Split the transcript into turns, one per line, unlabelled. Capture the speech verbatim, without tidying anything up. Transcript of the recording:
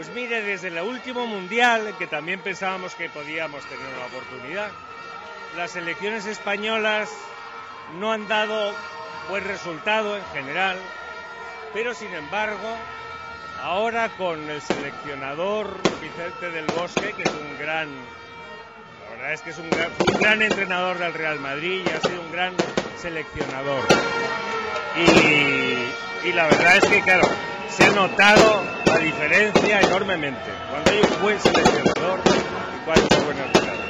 Pues mire, desde el último Mundial, en que también pensábamos que podíamos tener una oportunidad, las selecciones españolas no han dado buen resultado en general, pero sin embargo, ahora con el seleccionador Vicente del Bosque, que es un gran, la verdad es que es un gran, un gran entrenador del Real Madrid y ha sido un gran seleccionador. Y, y la verdad es que, claro, se ha notado la diferencia enormemente cuando hay un buen seleccionador y cuando hay un buen entrenador.